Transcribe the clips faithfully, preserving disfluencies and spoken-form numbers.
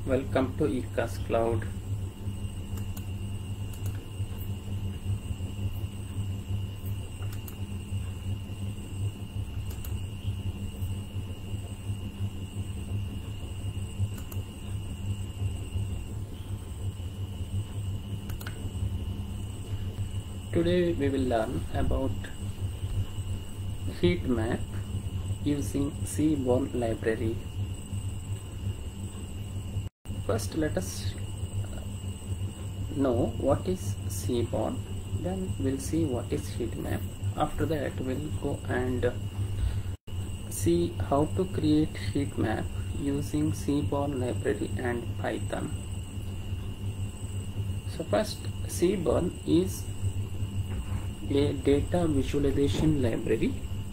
Welcome to ECAS Cloud. Today we will learn about heat map using Seaborn library. First, let us know what is Seaborn, then we'll see what is heat map. After that, we'll go and see how to create heat map using Seaborn library and Python. So first, Seaborn is a data visualization library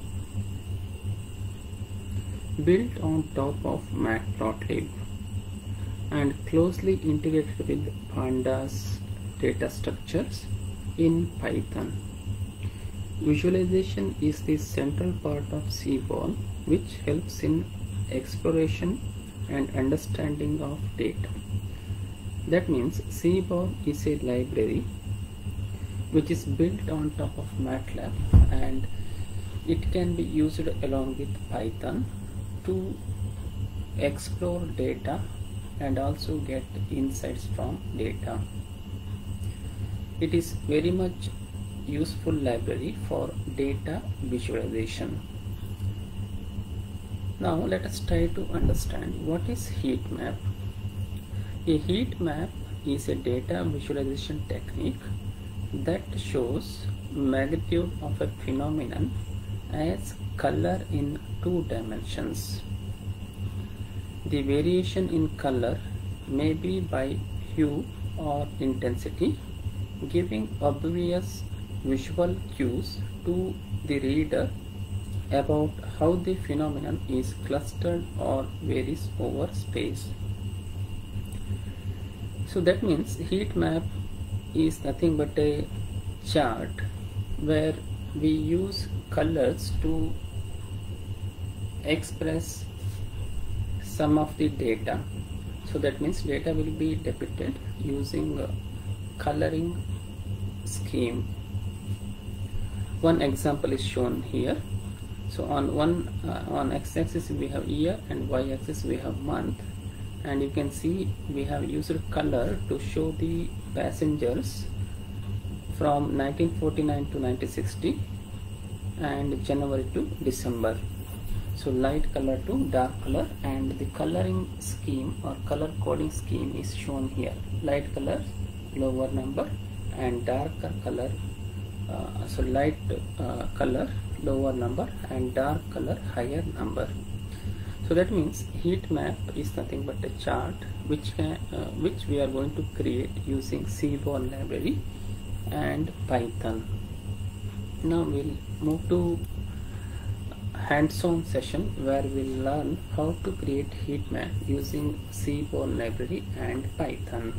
built on top of Matplotlib and closely integrated with Pandas data structures in Python. Visualization is the central part of Seaborn, which helps in exploration and understanding of data. That means Seaborn is a library which is built on top of MATLAB, and it can be used along with Python to explore data and also get insights from data. It is very much useful library for data visualization. Now let us try to understand what is heat map. A heat map is a data visualization technique that shows magnitude of a phenomenon as color in two dimensions. The variation in color may be by hue or intensity, giving obvious visual cues to the reader about how the phenomenon is clustered or varies over space. So that means heat map is nothing but a chart where we use colors to express some of the data. So that means data will be depicted using a coloring scheme. One example is shown here. So on one uh, on x-axis we have year and y-axis we have month, and you can see we have used color to show the passengers from nineteen forty-nine to nineteen sixty and January to December. So light color to dark color, and the coloring scheme or color coding scheme is shown here. Light color lower number and darker color uh, so light uh, color lower number and dark color higher number. So that means heat map is nothing but a chart which can uh, which we are going to create using Seaborn library and Python. Now we'll move to hands-on session where we'll learn how to create heat map using Seaborn library and Python.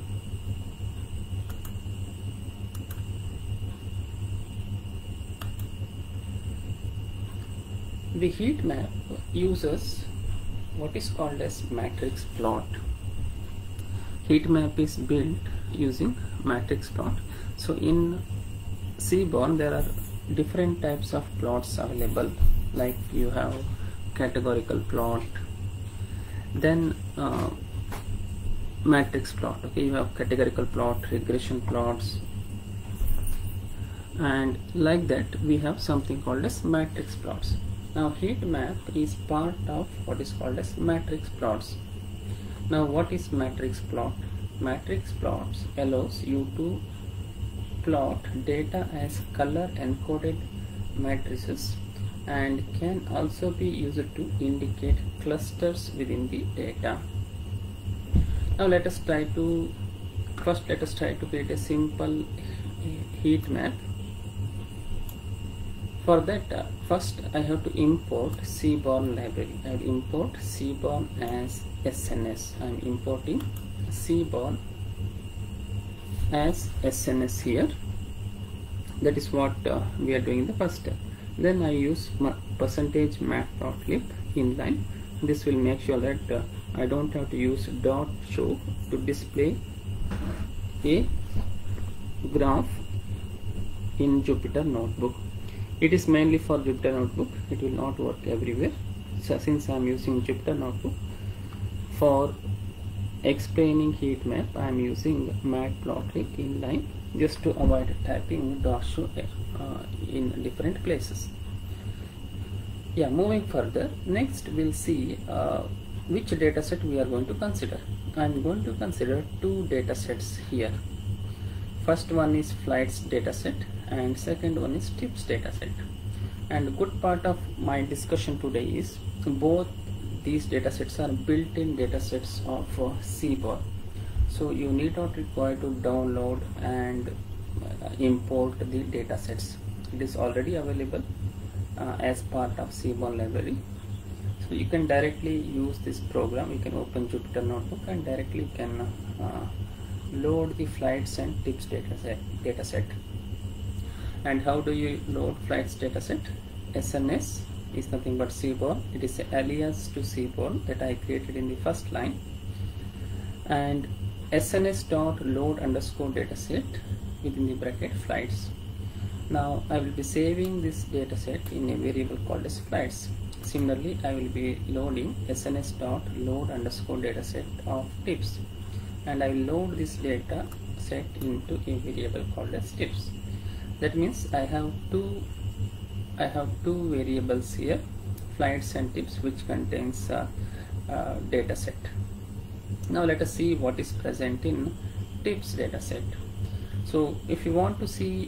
The heat map uses what is called as matrix plot. Heat map is built using matrix plot. So in Seaborn there are different types of plots available, like you have categorical plot, then uh, matrix plot. Okay, you have categorical plot, regression plots, and like that we have something called as matrix plots. Now heat map is part of what is called as matrix plots. Now what is matrix plot? Matrix plots allows you to plot data as color encoded matrices and can also be used to indicate clusters within the data. Now let us try to first let us try to create a simple heat map. For that, uh, first I have to import Seaborn library. I will import Seaborn as S N S. I am importing Seaborn as S N S here. That is what uh, we are doing in the first step. Then I use percentage matplotlib inline. This will make sure that uh, I don't have to use dot show to display a graph in Jupyter Notebook. It is mainly for Jupyter Notebook. It will not work everywhere. So since I am using Jupyter Notebook for explaining heat map, I am using Matplotlib inline just to avoid typing dot show uh, in different places. Yeah, moving further, next we'll see uh, which dataset we are going to consider. I am going to consider two datasets here. First one is flights dataset and second one is tips dataset. And good part of my discussion today is both these datasets are built-in datasets of uh, Seaborn. So you need not require to download and uh, import the datasets. It is already available uh, as part of Seaborn library. So you can directly use this program. You can open Jupyter Notebook and directly can uh, load the flights and tips dataset. dataset. And how do you load flights dataset? S N S is nothing but Seaborn. It is an alias to Seaborn that I created in the first line. And S N S dot load underscore dataset within the bracket flights. Now I will be saving this dataset in a variable called as flights. Similarly, I will be loading S N S dot load underscore dataset of tips, and I will load this data set into a variable called as tips. That means I have two I have two variables here, flights and tips, which contains uh, uh, data set. Now let us see what is present in tips dataset. So if you want to see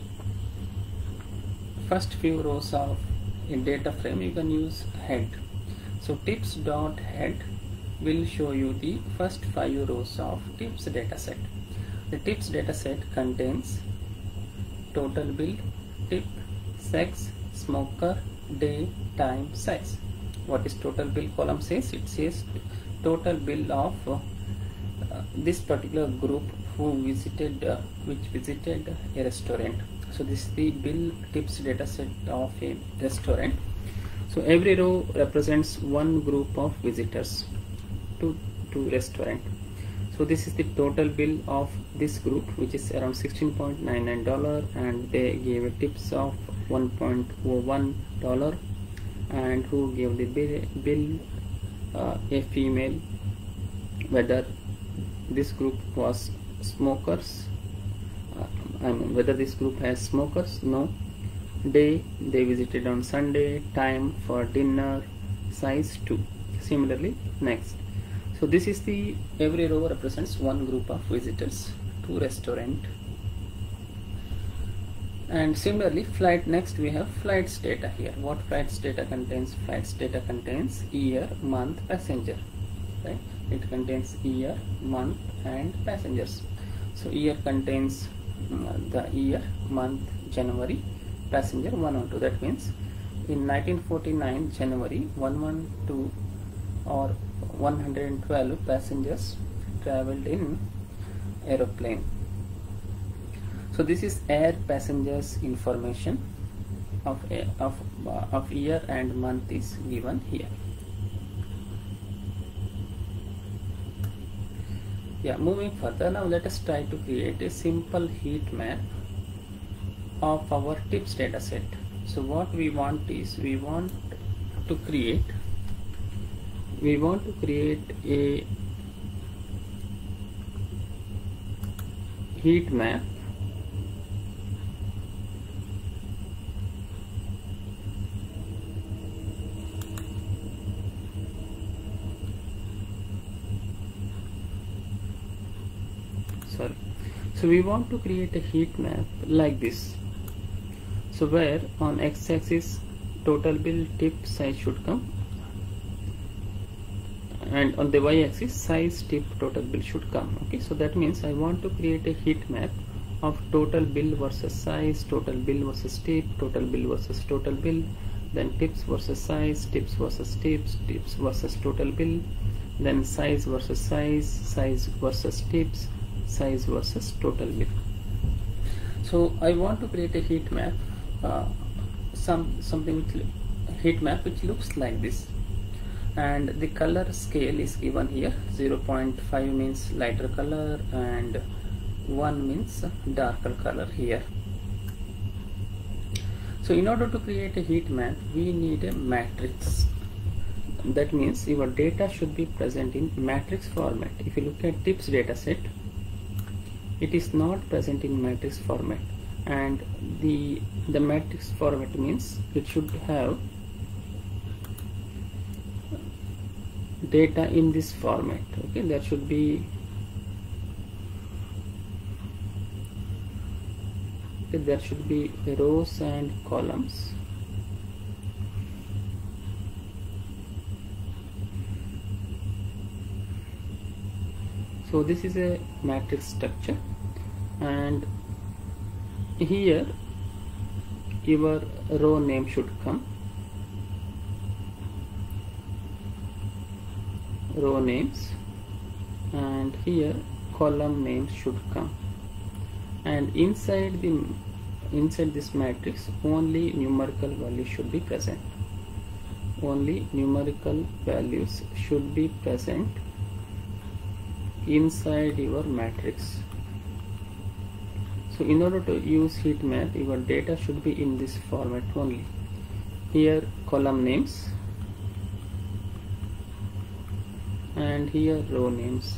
first few rows of a data frame, you can use head. So tips dot head will show you the first five rows of tips dataset. The tips dataset contains total bill, tip, sex, smoker, day, time, size. What is total bill column says? It says total bill of uh, uh, this particular group who visited uh, which visited a restaurant. So this is the bill tips dataset of a restaurant. So every row represents one group of visitors to to restaurant. So this is the total bill of this group, which is around sixteen point nine nine dollars, and they gave a tips of one point zero one dollars, and who gave the bill, bill uh, a female, whether this group was smokers, uh, I mean whether this group has smokers, no, day, they visited on Sunday, time for dinner, size two. Similarly, next. So this is the, every row represents one group of visitors to restaurant. And similarly, flight, next we have flights data here. What flights data contains? Flights data contains year, month, passenger, right? It contains year, month and passengers. So year contains uh, the year, month, January, passenger one one two. That means in nineteen forty-nine January, one one two or one hundred twelve passengers traveled in aeroplane. So this is air passengers information of a, of uh, of year and month is given here. Yeah, moving further, now let us try to create a simple heat map of our tips dataset. So what we want is we want to create we want to create a heat map sorry so we want to create a heat map like this. So where on x-axis total bill, tip, size should come, and on the y-axis size, tip, total bill should come. Okay, so that means I want to create a heat map of total bill versus size, total bill versus tip, total bill versus total bill, then tips versus size, tips versus tips, tips versus total bill, then size versus size, size versus tips, size versus total bill. So I want to create a heat map, uh, some something with heat map which looks like this. and the color scale is given here. Zero point five means lighter color and one means darker color here. So in order to create a heat map, we need a matrix. That means your data should be present in matrix format. If you look at TIPS dataset, it is not present in matrix format, and the the matrix format means it should have data in this format. Okay, there should be okay, there should be rows and columns. So this is a matrix structure, and here your row name should come, row names, and here column names should come, and inside the inside this matrix only numerical values should be present. Only numerical values should be present inside your matrix. So in order to use heat map, your data should be in this format only. Here column names and here row names,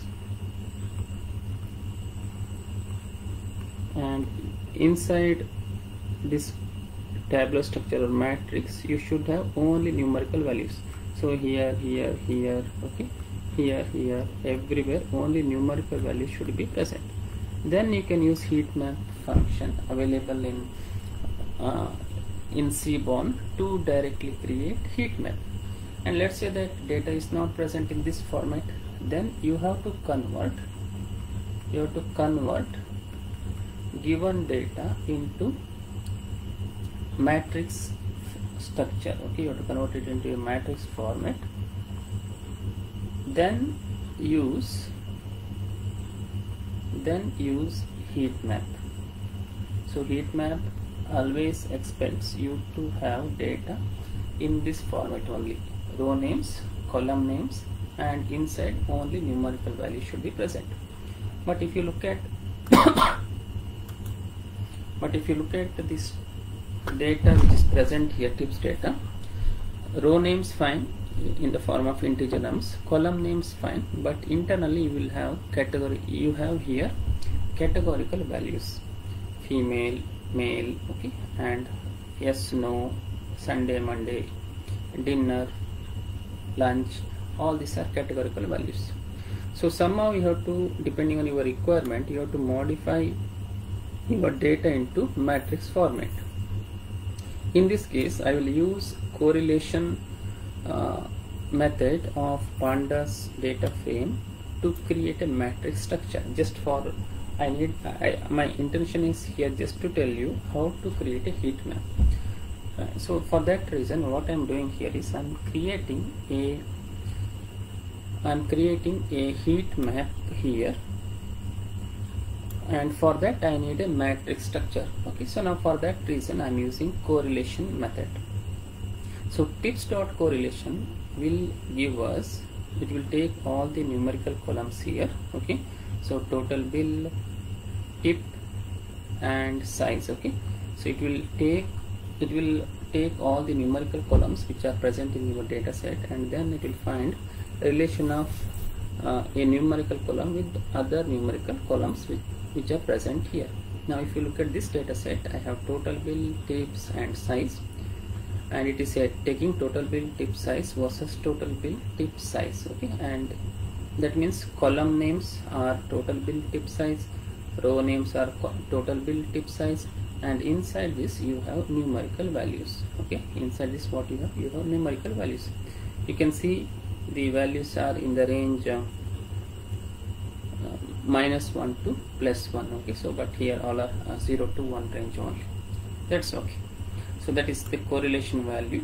and inside this tabular structure or matrix you should have only numerical values. So here, here, here, okay, here, here, everywhere only numerical values should be present. Then you can use heat map function available in uh, in Seaborn to directly create heat map. And let's say that data is not present in this format, then you have to convert you have to convert given data into matrix structure. Okay, you have to convert it into a matrix format, then use then use heat map. So heat map always expects you to have data in this format only, row names, column names, and inside only numerical value should be present. But if you look at but if you look at this data which is present here, TIPS data, row names fine in the form of integer nums, column names fine, but internally you will have category, you have here categorical values, female, male, okay, and yes, no, Sunday, Monday, dinner, lunch, all these are categorical values. So somehow you have to, depending on your requirement, you have to modify your data into matrix format. In this case I will use correlation uh, method of pandas data frame to create a matrix structure. Just for I need I, my intention is here just to tell you how to create a heat map. Uh, so for that reason what I am doing here is I am creating a I am creating a heat map here, and for that I need a matrix structure. Okay, so now for that reason I am using correlation method. So tips dot correlation will give us, it will take all the numerical columns here. Okay, so total bill, tip, and size. Okay, so it will take it will take all the numerical columns which are present in your data set, and then it will find relation of uh, a numerical column with other numerical columns which, which are present here. Now if you look at this data set, I have total bill, tips, and size, and it is uh, taking total bill, tip size versus total bill, tip size. Okay, and that means column names are total bill, tip size, row names are total bill, tip size, and inside this you have numerical values. Okay, inside this what you have, you have numerical values. You can see the values are in the range uh, uh, minus one to plus one. Okay, so but here all are uh, zero to one range only. That's okay. So that is the correlation value.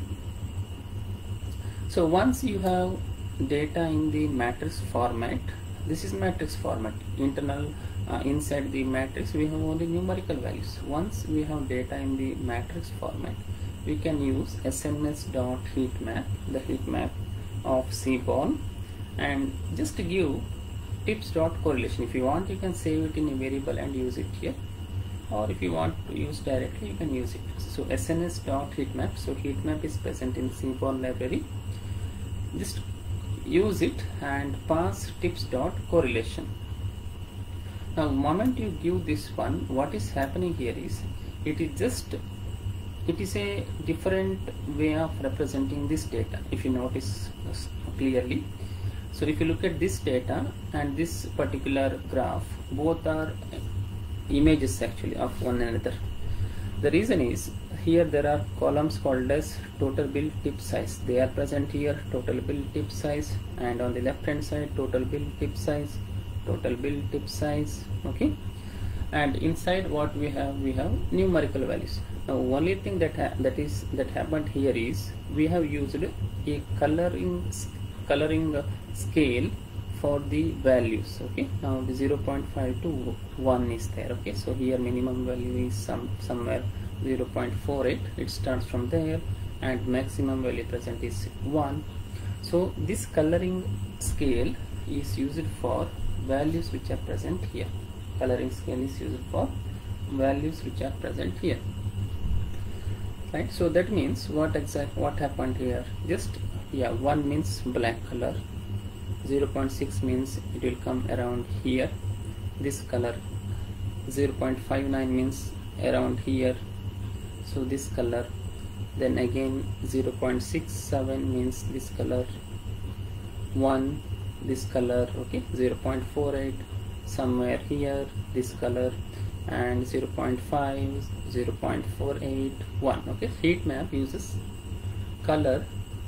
So once you have data in the matrix format, this is matrix format, internal uh, inside the matrix we have only numerical values. Once we have data in the matrix format, we can use S N S dot heat map, the heat map of Seaborn and just give tips dot correlation. If you want, you can save it in a variable and use it here, or if you want to use directly, you can use it. So S N S dot heatmap. So heatmap is present in Seaborn library. Just use it and pass tips dot correlation. Now moment you give this one, what is happening here is it is just it is a different way of representing this data, if you notice clearly. So if you look at this data and this particular graph, both are images actually of one another. The reason is here there are columns called as total bill tip size. They are present here, total bill tip size, and on the left hand side total bill tip size, total bill tip size, okay. And inside what we have, we have numerical values. Now only thing that ha that is that happened here is we have used a coloring coloring uh, scale for the values, okay. Now the zero point five to one is there, okay. So here minimum value is some somewhere zero point four eight, it starts from there, and maximum value present is one. So this coloring scale is used for values which are present here. Coloring scale is used for values which are present here, right? So that means what exact what happened here, just yeah, one means black color, zero point six means it will come around here, this color, zero point five nine means around here, so this color, then again zero point six seven means this color, one, this color, okay, zero point four eight somewhere here, this color, and zero point five, zero point four eight, one, okay. Heat map uses color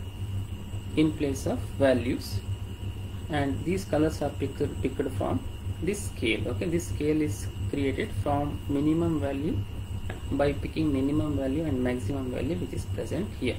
in place of values, and these colors are picked, picked from this scale, okay. This scale is created from minimum value by picking minimum value and maximum value which is present here,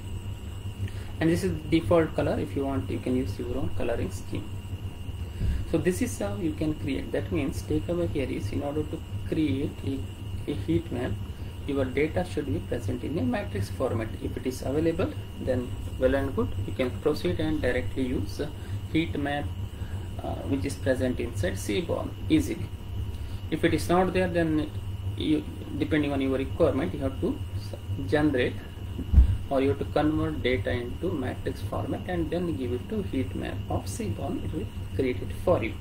and this is default color. If you want, you can use your own coloring scheme. So this is how you can create. That means takeaway here is, in order to create a, a heat map, your data should be present in a matrix format. If it is available, then well and good, you can proceed and directly use a heat map uh, which is present inside Seaborn easily. If it is not there, then you, depending on your requirement, you have to generate or you have to convert data into matrix format and then give it to heat map of Seaborn. It will create it for you.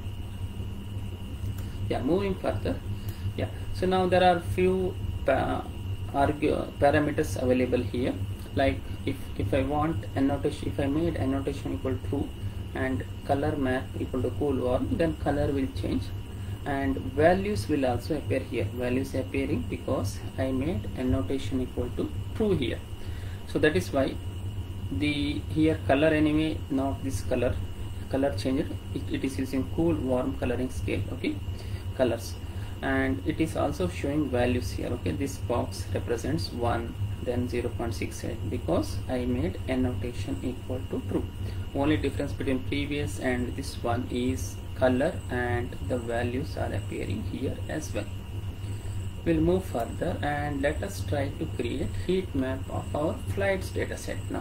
Yeah, moving further. Yeah, so now there are few pa parameters available here. Like if if I want annotation, if I made annotation equal true and color map equal to cool warm, then color will change, and values will also appear here. Values appearing because I made annotation equal to true here. So that is why the here color anyway, not this color, color changed. It, it is using cool warm coloring scale, okay, colors, and it is also showing values here, okay. This box represents one, then zero point six eight because I made annotation equal to true. Only difference between previous and this one is color, and the values are appearing here as well. We'll move further and let us try to create heat map of our flights dataset now.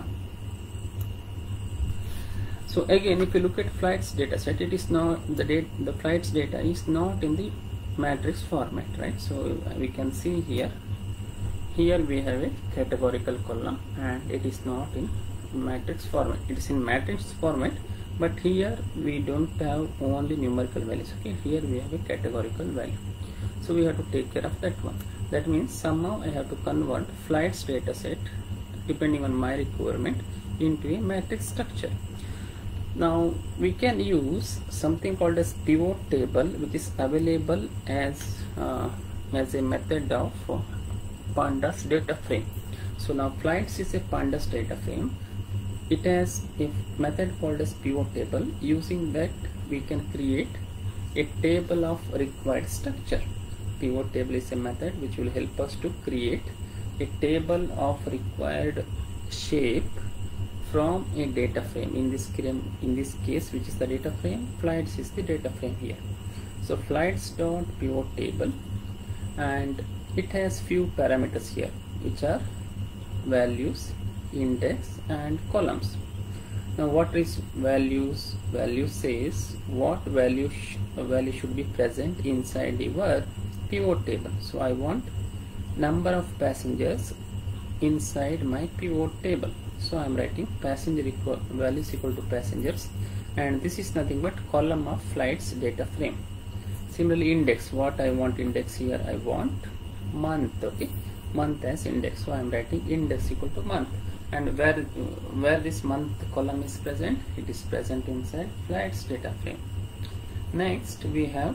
So again, if you look at flights dataset, it is not the date the flights data is not in the matrix format, right? So we can see here here we have a categorical column and it is not in matrix format. It is in matrix format, but here we don't have only numerical values, okay. Here we have a categorical value, so we have to take care of that one. That means somehow I have to convert flights dataset, depending on my requirement, into a matrix structure. Now we can use something called as pivot table, which is available as uh, as a method of uh, pandas data frame. So now flights is a pandas data frame. It has a method called as pivot table. Using that we can create a table of required structure. Pivot table is a method which will help us to create a table of required shape from a data frame. In this in this case, which is the data frame, flights is the data frame here. So flights dot pivot table, and it has few parameters here, which are values, index, and columns. Now what is values? Value says what value sh value should be present inside your pivot table. So I want number of passengers inside my pivot table. So I am writing passenger equal value is equal to passengers, and this is nothing but column of flights data frame. Similarly, index, what I want index here, I want month, okay, month as index. So I am writing index equal to month, and where where this month column is present, it is present inside flights data frame. Next we have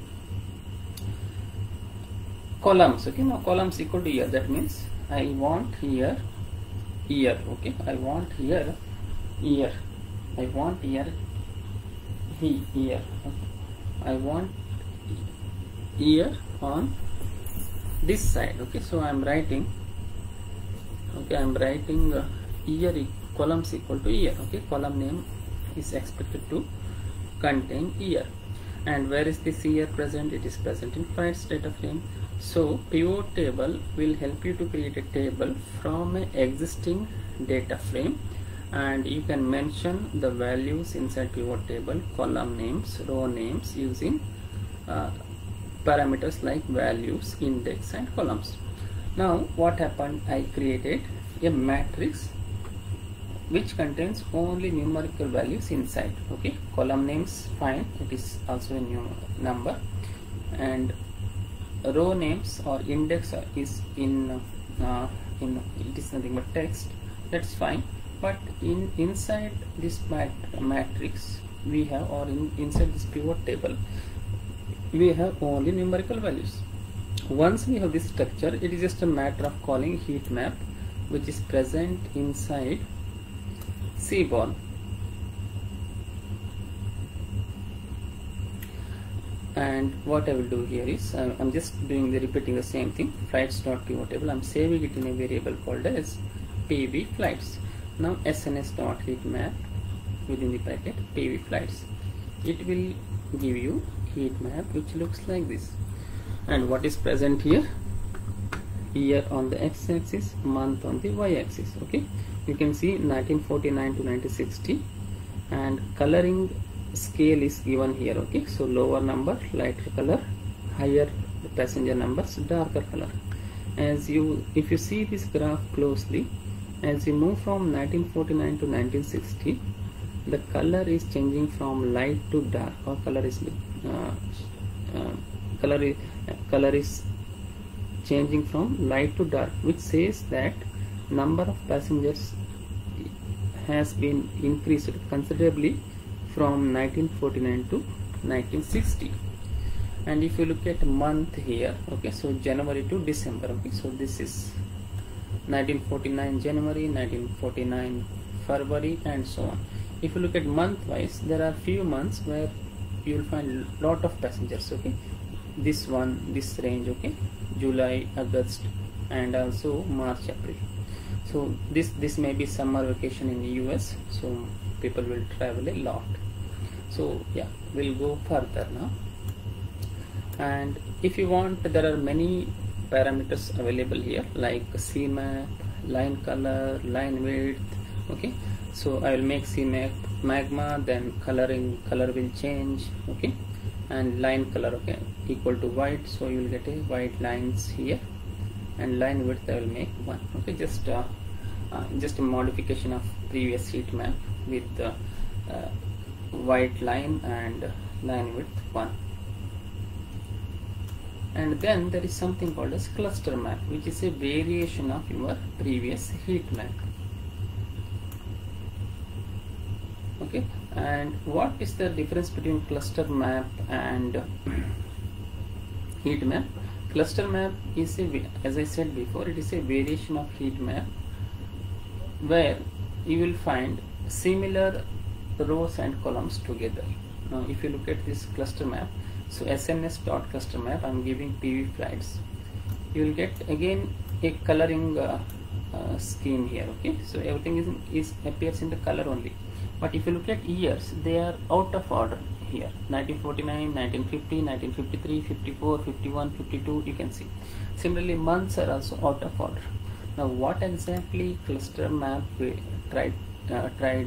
columns, okay. Now columns equal to year, that means I want here year, okay, I want here year, I want here he year, okay. I want year on this side, okay. So I am writing, okay, I am writing uh, year e columns equal to year, okay. Column name is expected to contain year, and where is this year present? It is present in flights data frame. So pivot table will help you to create a table from an existing data frame, and you can mention the values inside pivot table, column names, row names, using uh, parameters like values, index and columns. Now what happened, I created a matrix which contains only numerical values inside, okay. Column names, fine, it is also a new number, and row names or index is in uh, in it is nothing but text, that's fine. But in inside this mat matrix we have, or in inside this pivot table we have only numerical values. Once we have this structure, it is just a matter of calling heat map, which is present inside Seaborn. And what I will do here is uh, I'm just doing the repeating the same thing, flights dot pivot table. I'm saving it in a variable called as P V flights. Now S N S dot heat map within the bracket P V flights. It will give you heat map which looks like this. And what is present here? Year on the x-axis, month on the y-axis, okay. You can see nineteen forty-nine to nineteen sixty, and coloring scale is given here, okay. So lower number lighter color, higher passenger numbers darker color. As you if you see this graph closely, as you move from nineteen forty-nine to nineteen sixty, the color is changing from light to dark, or color is uh, uh, color is uh, color is changing from light to dark, which says that number of passengers has been increased considerably from nineteen forty-nine to nineteen sixty. And if you look at month here, okay, so January to December, okay, so this is nineteen forty-nine January, nineteen forty-nine February, and so on. If you look at month wise, there are few months where you will find lot of passengers, okay. This one, this range, okay, July, August, and also March, April. So this this may be summer vacation in the U S, so people will travel a lot. So yeah, we'll go further now. And if you want, there are many parameters available here like C map, line color, line width, okay. So I will make C map magma, then coloring color will change, okay, and line color, okay, equal to white, so you will get a white lines here, and line width I will make one, okay. Just uh, uh, just a modification of previous heat map with uh, uh, white line and line width one. And then there is something called as cluster map, which is a variation of your previous heat map, okay. And what is the difference between cluster map and heat map? Cluster map is a, as I said before, it is a variation of heat map where you will find similar rows and columns together. Now if you look at this cluster map, so S N S dot cluster map, I am giving P V flights, you will get again a coloring uh, uh, scheme here, okay. So everything is, is appears in the color only. But if you look at years, they are out of order here, nineteen forty-nine, nineteen fifty, nineteen fifty-three, fifty-four, fifty-one, fifty-two, you can see. Similarly, months are also out of order. Now what exactly cluster map we tried uh, tried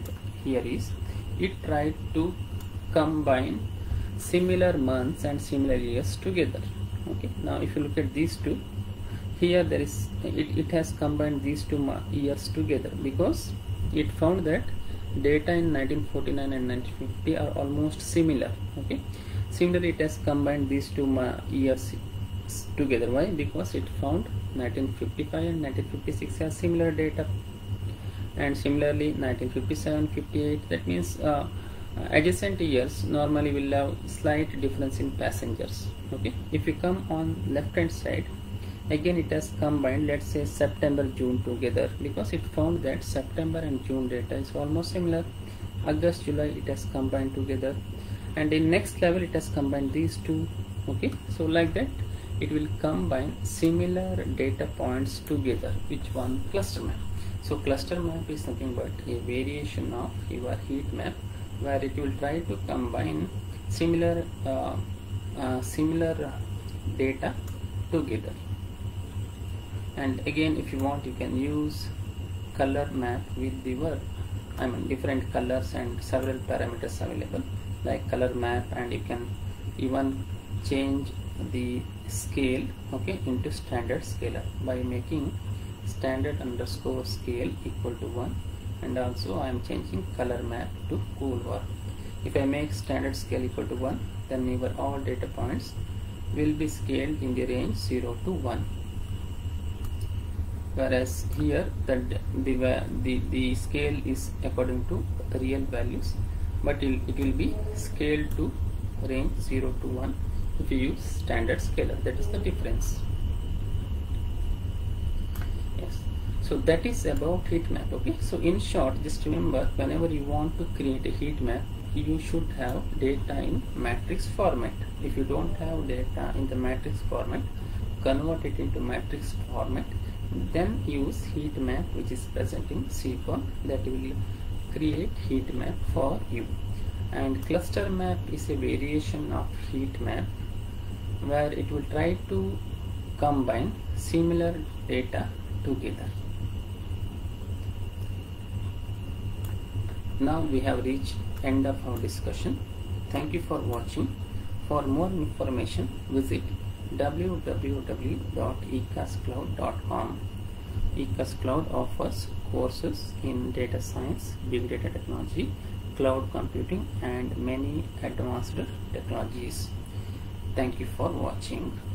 here is it tried to combine similar months and similar years together. Okay, now if you look at these two, here there is it, it has combined these two years together because it found that data in nineteen forty-nine and nineteen fifty are almost similar. Okay, similarly it has combined these two years together. Why? Because it found nineteen fifty-five and nineteen fifty-six has similar data, and similarly nineteen fifty-seven, fifty-eight, that means uh, adjacent years normally will have slight difference in passengers. Okay, if you come on left hand side, again it has combined, let's say September, June together, because it found that September and June data is almost similar. August, July it has combined together, and in next level it has combined these two. Okay, so like that it will combine similar data points together, which one? Cluster map. So cluster map is nothing but a variation of your heat map, where it will try to combine similar uh, uh, similar data together. And again, if you want, you can use color map with your, I mean different colors and several parameters available like color map, and you can even change the scale, okay, into standard scalar by making standard underscore scale equal to one, and also I am changing color map to cool war. If I make standard scale equal to one, then your all data points will be scaled in the range zero to one. Whereas here the, the, the, the scale is according to real values, but it, it will be scaled to range zero to one if you use standard scalar. That is the difference. Yes, so that is about heat map. Okay, so in short, just remember, whenever you want to create a heat map, you should have data in matrix format. If you don't have data in the matrix format, convert it into matrix format, then use heat map which is present in C CON, that will create heat map for you. And cluster map is a variation of heat map where it will try to combine similar data together. Now we have reached end of our discussion. Thank you for watching. For more information, visit w w w dot e c a s cloud dot com. E C A S Cloud offers courses in data science, big data technology, cloud computing, and many advanced technologies. Thank you for watching.